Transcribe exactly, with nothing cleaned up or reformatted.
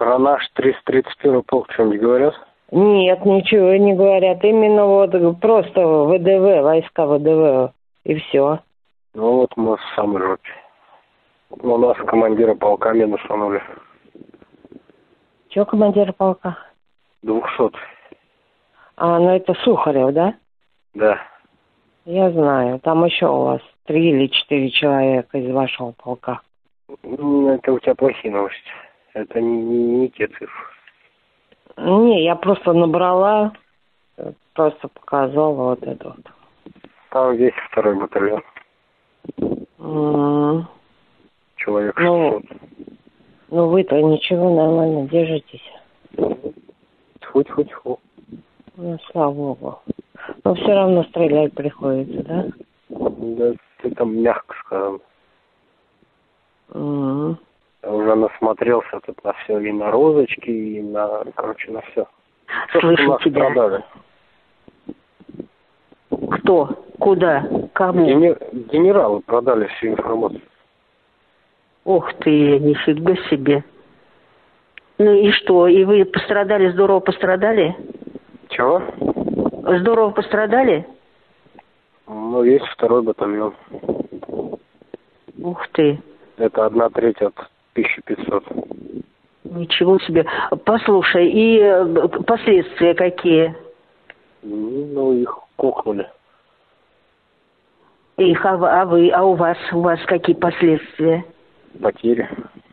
Про наш триста тридцать первый полк что-нибудь говорят? Нет, ничего не говорят. Именно вот просто ВДВ, войска ВДВ, и все. Ну вот мы в самой жопе. У нас командира полка минус нули. Че командир полка? Двухсот. А, ну это Сухарев, да? Да. Я знаю. Там еще у вас три или четыре человека из вашего полка. Ну, это у тебя плохие новости. Это не, не, не те цифры. Не, я просто набрала, просто показала вот это вот. Там весь второй батальон. Mm. Человек ну, шестьсот. Ну вы-то ничего, нормально держитесь. Тьфу-тьфу-тьфу. Ну, слава богу. Но все равно стрелять приходится, да? Да, ты там мягко сказал. Mm. Я уже насмотрелся тут на все, и на розочки, и на, короче, на все. Слышу тебя. Продали. Кто? Куда? Кому? Генер... Генералы продали всю информацию. Ух ты, нифига себе. Ну и что? И вы пострадали, здорово пострадали? Чего? Здорово пострадали? Ну, есть второй батальон. Ух ты. Это одна треть от тысячи пятисот. Ничего себе. Послушай, и последствия какие? Ну, их кокнули. Их, а вы, а вы, а у вас, у вас какие последствия? Потери.